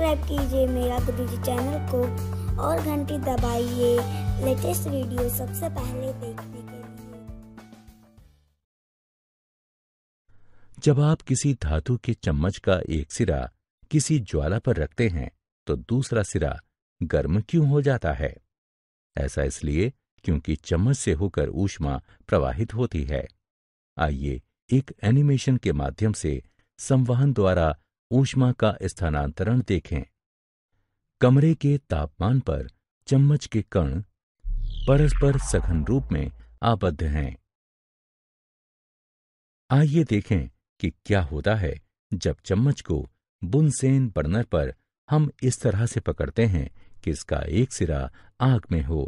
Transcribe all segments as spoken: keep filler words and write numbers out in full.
Subscribe कीजिए मेरा गुरुजी channel को और घंटी दबाइए लेटेस्ट वीडियो सबसे पहले देखने के लिए। जब आप किसी धातु के चम्मच का एक सिरा किसी ज्वाला पर रखते हैं तो दूसरा सिरा गर्म क्यों हो जाता है? ऐसा इसलिए क्योंकि चम्मच से होकर ऊष्मा प्रवाहित होती है। आइए एक एनिमेशन के माध्यम से संवहन द्वारा ऊष्मा का स्थानांतरण देखें। कमरे के तापमान पर चम्मच के कण परस्पर सघन रूप में आबद्ध हैं। आइए देखें कि क्या होता है जब चम्मच को बुनसेन बर्नर पर हम इस तरह से पकड़ते हैं कि इसका एक सिरा आग में हो।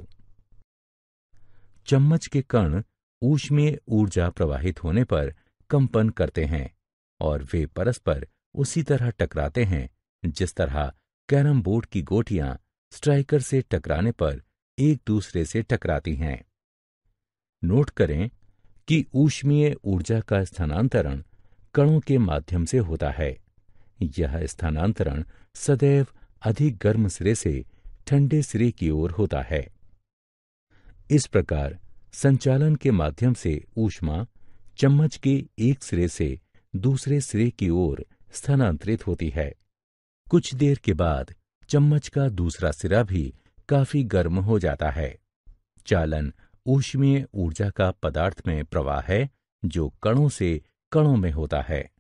चम्मच के कण ऊष्मीय ऊर्जा प्रवाहित होने पर कंपन करते हैं और वे परस्पर उसी तरह टकराते हैं जिस तरह कैरम बोर्ड की गोटियां स्ट्राइकर से टकराने पर एक दूसरे से टकराती हैं। नोट करें कि ऊष्मीय ऊर्जा का स्थानांतरण कणों के माध्यम से होता है। यह स्थानांतरण सदैव अधिक गर्म सिरे से ठंडे सिरे की ओर होता है। इस प्रकार संचालन के माध्यम से ऊष्मा चम्मच के एक सिरे से दूसरे सिरे की ओर स्थानांतरित होती है। कुछ देर के बाद चम्मच का दूसरा सिरा भी काफी गर्म हो जाता है। चालन ऊष्मीय ऊर्जा का पदार्थ में प्रवाह है जो कणों से कणों में होता है।